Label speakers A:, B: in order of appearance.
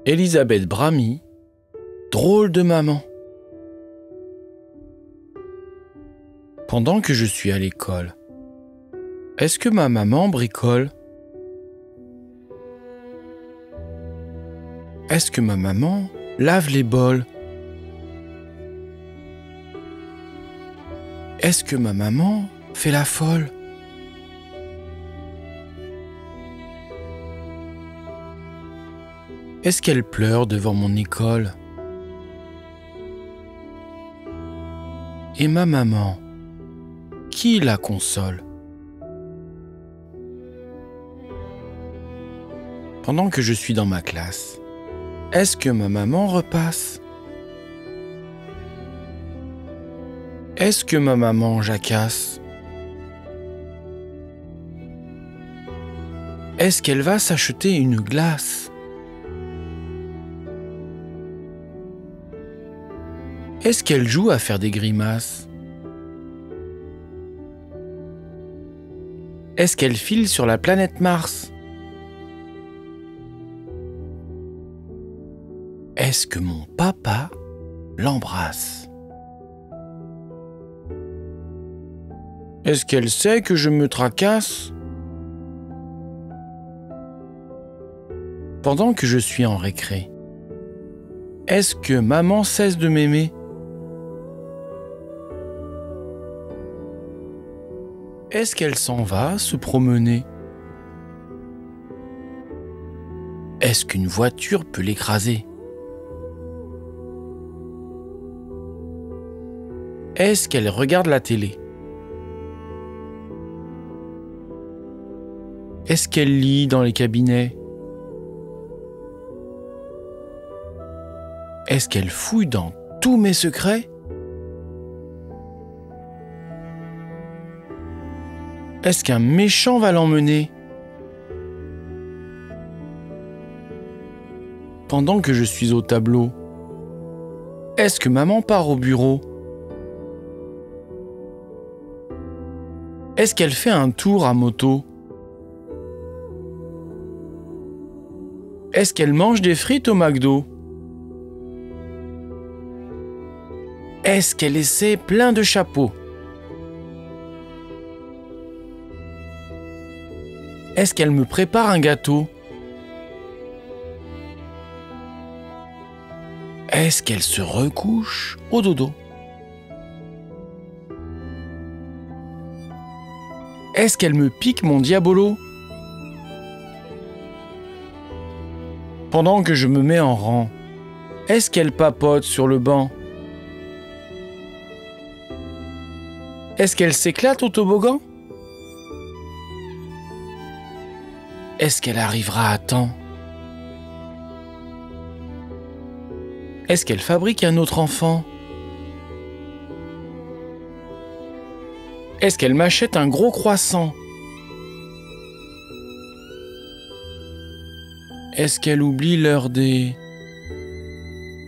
A: Elisabeth Bramy, drôle de maman. Pendant que je suis à l'école, est-ce que ma maman bricole? Est-ce que ma maman lave les bols? Est-ce que ma maman fait la folle? Est-ce qu'elle pleure devant mon école? Et ma maman, qui la console? Pendant que je suis dans ma classe, est-ce que ma maman repasse? Est-ce que ma maman jacasse? Est-ce qu'elle va s'acheter une glace? Est-ce qu'elle joue à faire des grimaces? Est-ce qu'elle file sur la planète Mars? Est-ce que mon papa l'embrasse? Est-ce qu'elle sait que je me tracasse? Pendant que je suis en récré, est-ce que maman cesse de m'aimer? Est-ce qu'elle s'en va se promener? Est-ce qu'une voiture peut l'écraser? Est-ce qu'elle regarde la télé? Est-ce qu'elle lit dans les cabinets? Est-ce qu'elle fouille dans tous mes secrets? Est-ce qu'un méchant va l'emmener? Pendant que je suis au tableau, est-ce que maman part au bureau? Est-ce qu'elle fait un tour à moto? Est-ce qu'elle mange des frites au McDo? Est-ce qu'elle essaie plein de chapeaux? Est-ce qu'elle me prépare un gâteau? Est-ce qu'elle se recouche au dodo? Est-ce qu'elle me pique mon diabolo? Pendant que je me mets en rang, est-ce qu'elle papote sur le banc? Est-ce qu'elle s'éclate au toboggan? Est-ce qu'elle arrivera à temps? Est-ce qu'elle fabrique un autre enfant? Est-ce qu'elle m'achète un gros croissant? Est-ce qu'elle oublie l'heure des... Maman ?